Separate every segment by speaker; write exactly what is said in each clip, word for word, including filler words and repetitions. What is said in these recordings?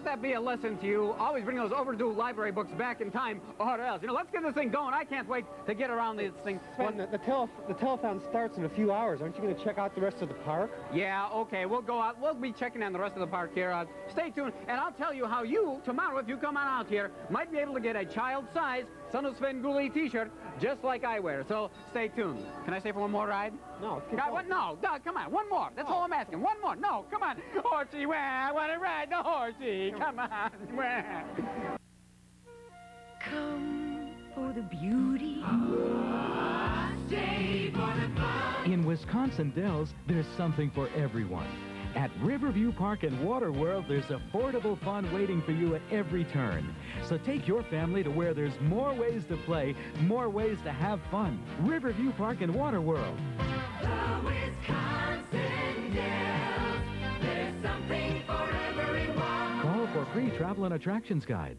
Speaker 1: let that be a lesson to you. Always bring those overdue library books back in time or else. You know, let's get this thing going. I can't wait to get around this thing.
Speaker 2: Sven, the, the, tele the telethon starts in a few hours. Aren't you going to check out the rest of the park?
Speaker 1: Yeah, okay. We'll go out. We'll be checking on the rest of the park here. Uh, stay tuned, and I'll tell you how you, tomorrow, if you come on out here, might be able to get a child-size Son of Svengoolie t-shirt just like I wear. So stay tuned. Can I stay for one more ride?
Speaker 2: No.
Speaker 1: God, what? No, no, come on. One more. That's oh. all I'm asking. One more. No, come on. Horsey, wah, I want to ride the horsey. Come on. Wah.
Speaker 3: Come for the beauty.
Speaker 4: Stay for the fun.
Speaker 5: In Wisconsin Dells, there's something for everyone. At Riverview Park and Water World, there's affordable fun waiting for you at every turn. So take your family to where there's more ways to play, more ways to have fun. Riverview Park and Water World.
Speaker 4: The Wisconsin Dells, there's something for everyone.
Speaker 5: Call for free travel and attractions guide.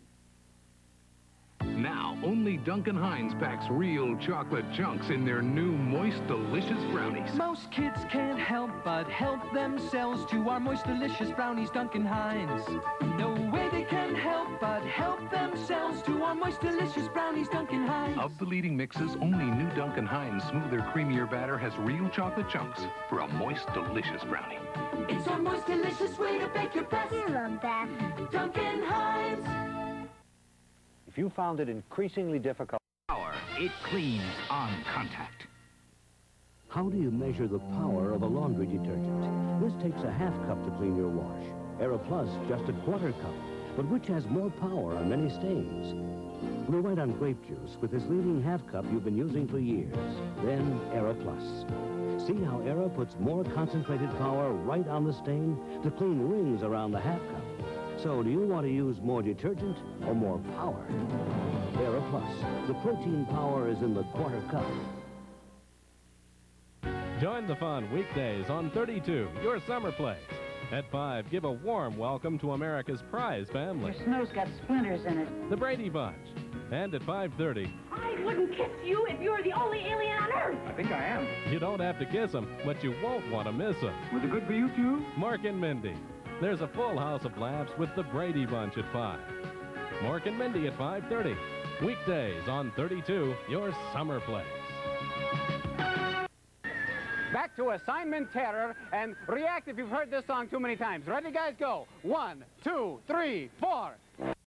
Speaker 6: Now, only Duncan Hines packs real chocolate chunks in their new moist, delicious brownies.
Speaker 7: Most kids can't help but help themselves to our moist, delicious brownies, Duncan Hines. No way they can help but help themselves to our moist, delicious brownies, Duncan Hines.
Speaker 6: Of the leading mixes, only new Duncan Hines smoother, creamier batter has real chocolate chunks for a moist, delicious brownie.
Speaker 4: It's our moist, delicious way to bake your best.
Speaker 8: You love that.
Speaker 4: Duncan Hines.
Speaker 9: If you found it increasingly difficult...
Speaker 10: Power, it cleans on contact.
Speaker 11: How do you measure the power of a laundry detergent? This takes a half cup to clean your wash. Aeroplus, just a quarter cup. But which has more power on many stains? Blue White on grape juice with this leading half cup you've been using for years. Then Aeroplus. See how Aero puts more concentrated power right on the stain to clean rings around the half cup. So, do you want to use more detergent or more power? Aeroplus. The protein power is in the quarter cup.
Speaker 12: Join the fun weekdays on thirty-two, your summer place. At five, give a warm welcome to America's prize family.
Speaker 13: Your snow's got splinters in it.
Speaker 12: The Brady Bunch. And at five thirty...
Speaker 13: I wouldn't kiss you if you were the only alien on Earth.
Speaker 2: I think I am.
Speaker 12: You don't have to kiss them, but you won't want to miss them.
Speaker 2: Was it good for you, too?
Speaker 12: Mork and Mindy. There's a full house of laughs with the Brady Bunch at five. Mork and Mindy at five thirty. Weekdays on thirty-two, your summer place.
Speaker 1: Back to Assignment Terror, and react if you've heard this song too many times. Ready, guys? Go. One, two, three, four.